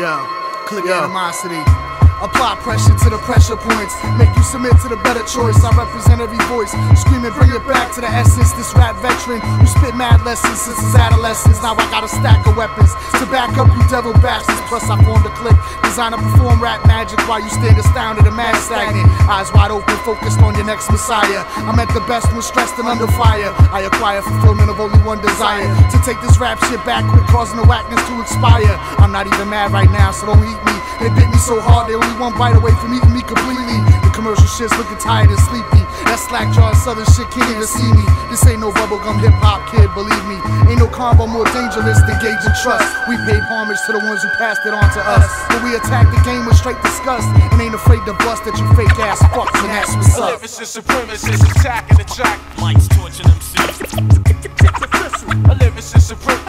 Click animosity. Apply pressure to the pressure points. Make you submit to the better choice. I represent every voice. Screaming, bring it back to the essence. This rap veteran who spit mad lessons since his adolescence. Now I got a stack of weapons to back up you devil bastards. Plus I formed a clique designed to perform rap magic while you stand astounded and mad stagnant. Eyes wide open, focused on your next messiah. I'm at the best when stressed and under fire. I acquire fulfillment of only one desire: to take this rap shit back, quit causing the whackness to expire. I'm not even mad right now, so don't eat me. They bit me so hard, they only one bite away from eating me completely. The commercial shit's looking tired and sleepy. That slack jawed southern shit can't even see me. This ain't no bubblegum hip hop kid, believe me. Ain't no combo more dangerous than gauging trust. We paid homage to the ones who passed it on to us, but we attack the game with straight disgust and ain't afraid to bust at you fake ass fucks, and that's what's up. Lyricist supremacists attacking the track. Mike's torching them seeds. A lyricist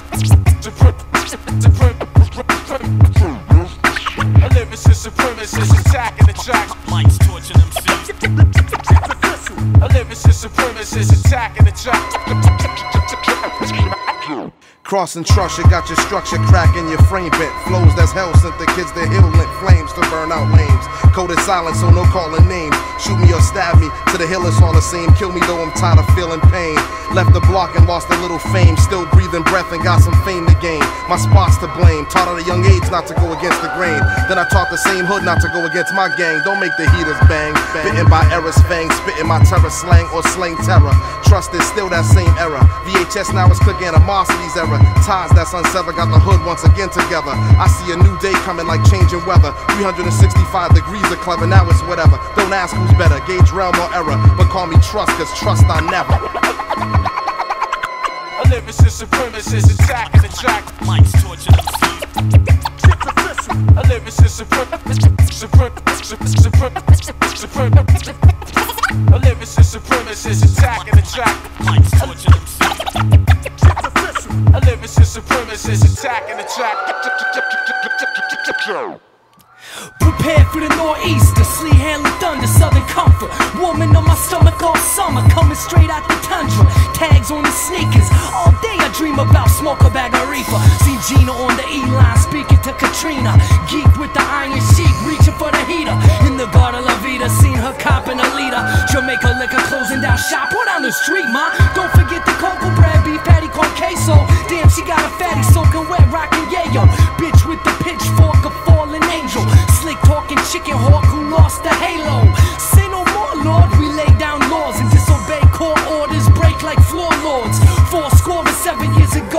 a lyricist supremacist attacking the track. Mike's torching them seeds. A lyricist supremacist attacking the track. Crossing trust, you got your structure cracking, your frame bent. Flows that's hell sent the kids to hill lit flames to burn out lames. Coded silence, so no calling names. Shoot me or stab me, to the hill it's all the same. Kill me though I'm tired of feeling pain. Left the block and lost a little fame. Still breathing breath and got some fame to gain. My spot's to blame, taught at a young age not to go against the grain. Then I taught the same hood not to go against my gang. Don't make the heaters bang. Bitten by errors, fangs, spitting my terror slang or slang terror. Trust is still that same era. VHS now is click animosity's era. Ties that's unsevered got the hood once again together. I see a new day coming like changing weather. 365 degrees of clever, now it's whatever. Don't ask who's better, gauge realm or error, but call me trust, cause trust I never. A lyricist supremacist attacking the track. Mike's torching them seeds. A lyricist a lyricist supremacist attacking the track. Mike's torching them seeds. A lyricist supremacist attacking the track. Prepare for the northeast, the sleet handling thunder, southern comfort. Woman on my stomach all summer, coming straight out the tundra. Tags on the sneakers, all day I dream about smoke a bag of reefer. See Gina on the E-line speaking to Katrina. Geek with the iron sheik, reaching for the heater. In the Garden La Vida, seen her copping a liter. Jamaica liquor closing down shop, on down the street, ma. Don't forget the cocoa bread, beef patty con queso. Damn, she got a fatty soaking wet, rocking yayo. Bitch with the pitchfork, a fallen angel. Slick talking chicken hawk who lost the halo. Say no more, Lord, we lay down laws and disobey court orders, break like floor lords. 7 years ago